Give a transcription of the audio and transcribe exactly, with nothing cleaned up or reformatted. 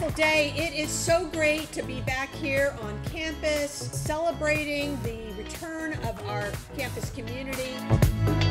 wonderful day. It is so great to be back here on campus celebrating the return of our campus community.